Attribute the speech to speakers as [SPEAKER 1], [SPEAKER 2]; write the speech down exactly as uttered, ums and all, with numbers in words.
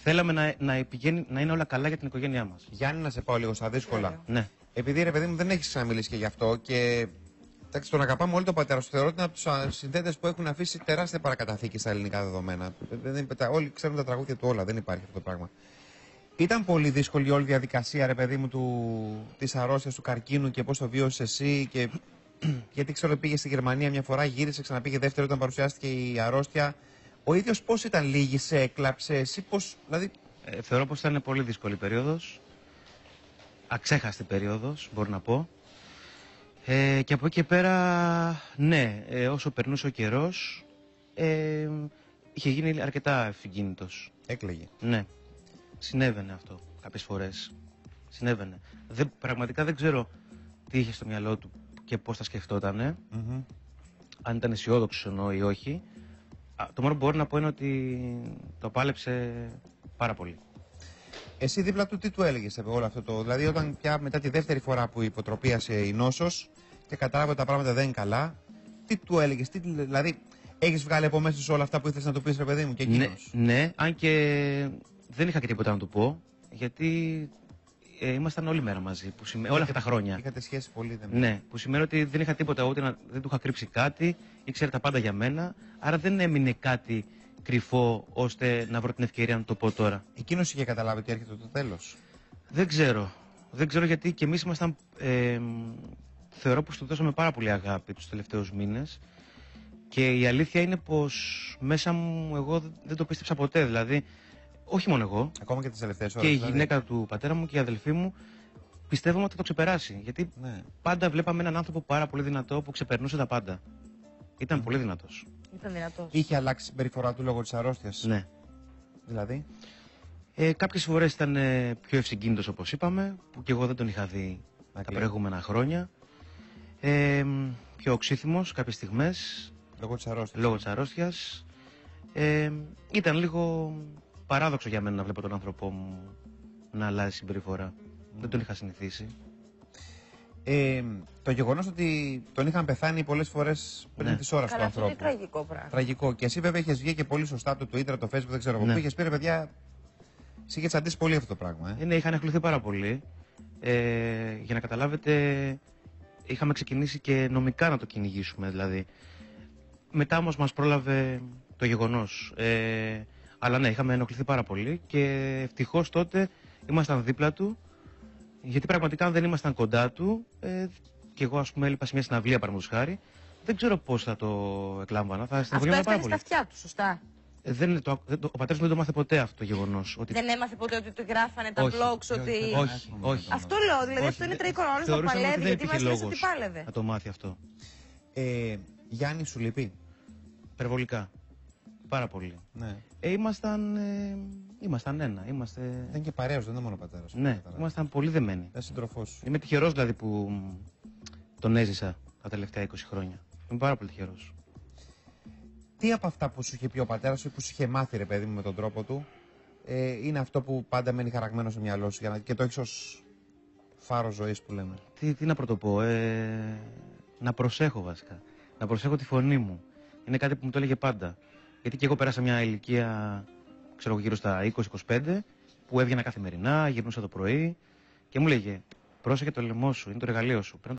[SPEAKER 1] θέλαμε να, να, πηγαίνει, να είναι όλα καλά για την οικογένειά μας.
[SPEAKER 2] Γιάννη, να σε πάω λίγο στα δύσκολα.
[SPEAKER 1] Ναι.
[SPEAKER 2] Επειδή ρε παιδί μου δεν έχει ξαναμιλήσει και γι' αυτό και. Εντάξει, τον αγαπάμε όλοι τον πατέρα σου. Θεωρώ ότι είναι από του συνθέτες που έχουν αφήσει τεράστια παρακαταθήκη στα ελληνικά δεδομένα. Δεν, όλοι ξέρουν τα τραγούδια του όλα, δεν υπάρχει αυτό το πράγμα. Ήταν πολύ δύσκολη όλη η διαδικασία, ρε παιδί μου, τη αρρώστια του καρκίνου και πώ το βίωσε εσύ. Και... γιατί ξέρω πήγε στη Γερμανία μια φορά, γύρισε, ξαναπήγε δεύτερη όταν παρουσιάστηκε η αρρώστια. Ο ίδιος πώς ήταν, λύγησε, έκλαψε, εσύ πώς, δηλαδή...
[SPEAKER 1] Ε, θεωρώ πως ήταν πολύ δύσκολη περίοδος, αξέχαστη περίοδος, μπορώ να πω. Ε, και από εκεί και πέρα, ναι, ε, όσο περνούσε ο καιρός, ε, είχε γίνει αρκετά ευσυγκίνητος.
[SPEAKER 2] Έκλαιγε.
[SPEAKER 1] Ναι, συνέβαινε αυτό κάποιες φορές, συνέβαινε. Δεν, πραγματικά δεν ξέρω τι είχε στο μυαλό του και πώς τα σκεφτότανε, mm-hmm. αν ήταν αισιόδοξο εννοώ ή όχι. Το μόνο που μπορώ να πω είναι ότι το πάλεψε πάρα πολύ.
[SPEAKER 2] Εσύ δίπλα του τι του έλεγες σε όλο αυτό το... Δηλαδή όταν πια μετά τη δεύτερη φορά που υποτροπίασε η νόσος και κατάλαβε ότι τα πράγματα δεν είναι καλά, τι του έλεγες, τι... δηλαδή έχεις βγάλει από μέσα σου όλα αυτά που ήθελες να του πεις, ρε παιδί μου, και εκείνος?
[SPEAKER 1] Ναι, ναι, αν και δεν είχα και τίποτα να του πω, γιατί ε, ήμασταν όλη μέρα μαζί, που σημαίνει, όλα αυτά τα χρόνια.
[SPEAKER 2] Είχατε σχέση πολύ, δεν
[SPEAKER 1] Ναι, που σημαίνει ότι δεν είχα τίποτα, ούτε να, δεν του είχα κρύψει κάτι, ήξερε τα πάντα για μένα, άρα δεν έμεινε κάτι κρυφό ώστε να βρω την ευκαιρία να το πω τώρα.
[SPEAKER 2] Εκείνος είχε καταλάβει ότι έρχεται το τέλος?
[SPEAKER 1] Δεν ξέρω. Δεν ξέρω γιατί και εμείς ήμασταν. Ε, θεωρώ πως του δώσαμε πάρα πολύ αγάπη τους τελευταίους μήνες. Και η αλήθεια είναι πως μέσα μου εγώ δεν το πίστεψα ποτέ. Δηλαδή, όχι μόνο εγώ.
[SPEAKER 2] Ακόμα και τις τελευταίες ώρες.
[SPEAKER 1] Και η
[SPEAKER 2] δηλαδή...
[SPEAKER 1] γυναίκα του πατέρα μου και η αδελφή μου πιστεύαμε ότι θα το ξεπεράσει. Γιατί
[SPEAKER 2] ναι.
[SPEAKER 1] πάντα βλέπαμε έναν άνθρωπο πάρα πολύ δυνατό που ξεπερνούσε τα πάντα. Ήταν mm. πολύ δυνατός.
[SPEAKER 3] Ήταν δυνατός.
[SPEAKER 2] Είχε αλλάξει η συμπεριφορά του λόγω της αρρώστιας?
[SPEAKER 1] Ναι.
[SPEAKER 2] Δηλαδή.
[SPEAKER 1] Ε, κάποιες φορές ήταν ε, πιο ευσυγκίνητος, όπως είπαμε, που και εγώ δεν τον είχα δει okay. τα προηγούμενα χρόνια. Ε, πιο οξύθυμος κάποιες στιγμές.
[SPEAKER 2] Λόγω της αρρώστιας.
[SPEAKER 1] Λόγω της αρρώστιας. Ε, ήταν λίγο παράδοξο για μένα να βλέπω τον άνθρωπό μου να αλλάζει συμπεριφορά. Mm. Δεν τον είχα συνηθίσει.
[SPEAKER 2] Ε, το γεγονός ότι τον είχαν πεθάνει πολλές φορές πριν
[SPEAKER 3] ναι.
[SPEAKER 2] τις ώρες του ανθρώπου.
[SPEAKER 3] Αυτό είναι τραγικό πράγμα.
[SPEAKER 2] Τραγικό. Και εσύ βέβαια είχες βγει και πολύ σωστά από το Twitter, το Facebook, δεν ξέρω εγώ. Ναι. Που είχες πει, ρε παιδιά, εσύ είχες αντίσει πολύ αυτό το πράγμα. Ε.
[SPEAKER 1] Ναι, είχαν εκπληθεί πάρα πολύ. Ε, για να καταλάβετε, είχαμε ξεκινήσει και νομικά να το κυνηγήσουμε δηλαδή. Μετά όμως μας πρόλαβε το γεγονός. Ε, αλλά ναι, είχαμε ενοχληθεί πάρα πολύ και ευτυχώς τότε ήμασταν δίπλα του. Γιατί πραγματικά αν δεν ήμασταν κοντά του, ε, και εγώ ας πούμε έλειπα σε μια συναυλία παραδείγματος χάρη, δεν ξέρω πώς θα το εκλάμβανα. Θα
[SPEAKER 3] αυτό έφτανε στα αυτιά του, σωστά.
[SPEAKER 1] Ε, δεν, το, δεν, το, ο πατέρας μου δεν το μάθε ποτέ αυτό το γεγονός. Ότι...
[SPEAKER 3] Δεν έμαθε ποτέ ότι του γράφανε τα
[SPEAKER 1] όχι,
[SPEAKER 3] blogs, ότι.
[SPEAKER 1] Όχι, όχι, όχι.
[SPEAKER 3] Αυτό λέω, δηλαδή όχι, αυτό είναι τραγικό. Όλο το παλεύει, γιατί μας λες ότι πάλευε.
[SPEAKER 1] Να το μάθει αυτό.
[SPEAKER 2] Ε, Γιάννη, σου λείπει?
[SPEAKER 1] Υπερβολικά. Πάρα πολύ.
[SPEAKER 2] Ναι.
[SPEAKER 1] Ε, ήμασταν, ε, ήμασταν ένα. Είμαστε...
[SPEAKER 2] Ήταν και παρέας, δεν είναι μόνο πατέρας.
[SPEAKER 1] Ναι, ήμασταν πολύ δεμένοι.
[SPEAKER 2] Ήταν σύντροφός.
[SPEAKER 1] Είμαι τυχερός δηλαδή που τον έζησα τα τελευταία είκοσι χρόνια. Είμαι πάρα πολύ τυχερός.
[SPEAKER 2] Τι από αυτά που σου είχε πει ο πατέρας σου ή που σου είχε μάθει, ρε παιδί μου, με τον τρόπο του, ε, είναι αυτό που πάντα μένει χαραγμένο στο μυαλό σου για να... και το έχεις ως φάρο ζωής που λέμε?
[SPEAKER 1] Τι, τι να πρωτοπώ, ε, να προσέχω βασικά. Να προσέχω τη φωνή μου. Είναι κάτι που μου το έλεγε πάντα. Γιατί και εγώ πέρασα μια ηλικία, ξέρω γύρω στα είκοσι είκοσι πέντε, που έβγαινα καθημερινά, γυρνούσα το πρωί και μου λέγε: πρόσεχε το λαιμό σου, είναι το εργαλείο σου.